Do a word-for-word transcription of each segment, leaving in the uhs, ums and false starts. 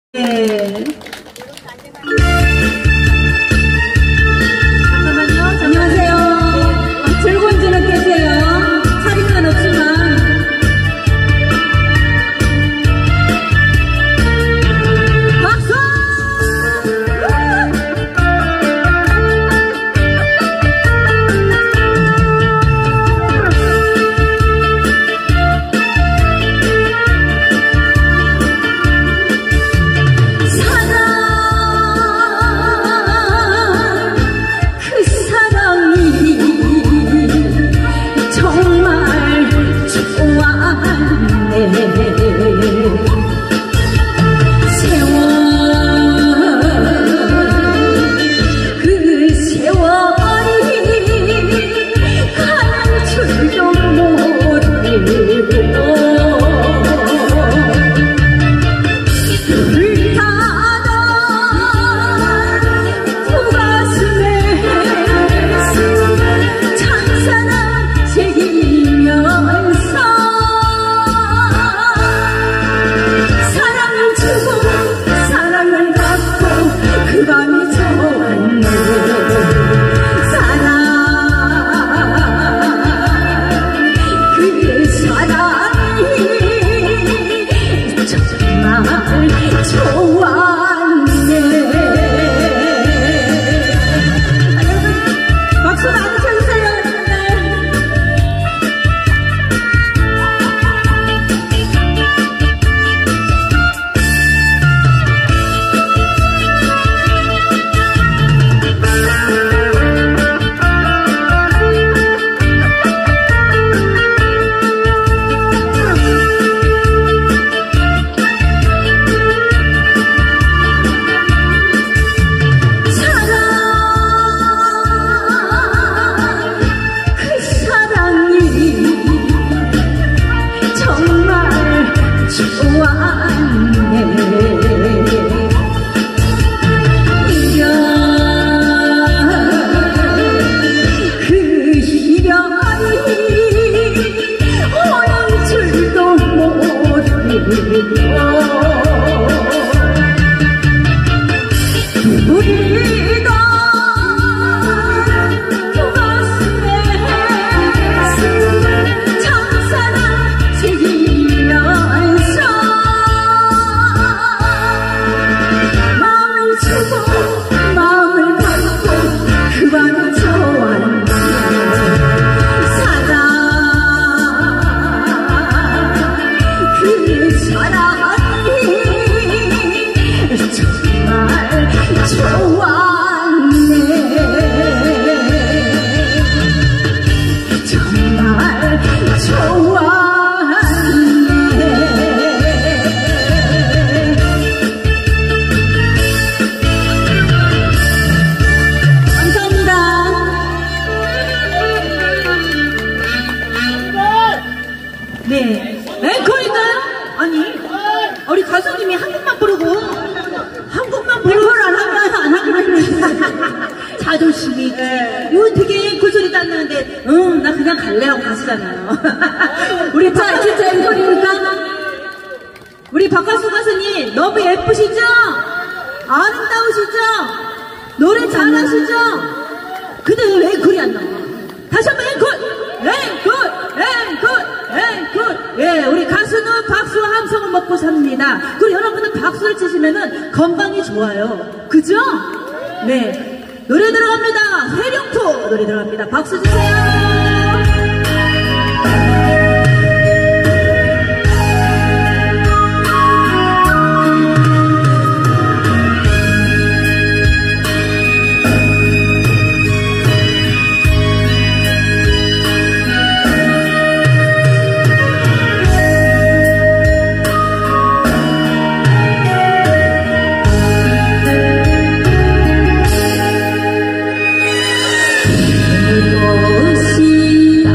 네. 잠깐만요. 안녕하세요. 아, 즐거운 저녁 되세요. 차림은 없지만. 박수! 네. 앵콜인가요? 아니, 우리 가수님이 한국만 부르고, 한국만 부르고 안 하면 안 하면 자존심이. 네. 이거 되게 앵콜 소리도 안 나는데, 응, 나 그냥 갈래라고 가수잖아요. 우리 자, 진짜 앵콜이니까. 우리 박가수 가수님, 너무 예쁘시죠? 아름다우시죠? 노래 잘하시죠? 근데 왜 앵콜이 안 나와? 다시 한번 앵콜! 앵콜! 앵콜! 앵콜! 예, 우리 가수는 박수와 함성을 먹고 삽니다. 그리고 여러분들 박수를 치시면은 건강이 좋아요. 그죠? 네. 노래 들어갑니다. 회룡포 노래 들어갑니다. 박수 주세요. 그것이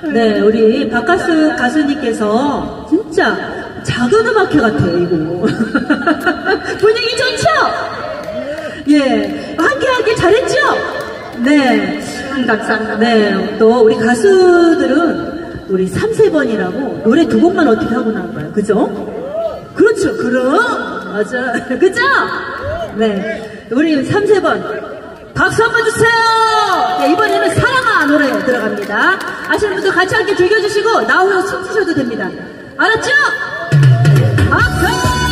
네, 우리 박가수 가수님께서 진짜 작은 음악회 같아요, 이거. 분위기 좋죠? 예, 함께하길 잘했죠? 네. 감사합니다. 네, 또 우리 가수들은 우리 삼 세 번이라고 노래 두 곡만 어떻게 하고 나온 거예요. 그죠? 그렇죠, 그럼. 맞아. 그죠? 네. 우리 삼 세 번. 박수 한번 주세요! 네, 이번에는 사랑아 노래 들어갑니다. 아시는 분들 같이 함께 즐겨주시고, 나오면 숨 쉬셔도 됩니다. 알았죠? 박수!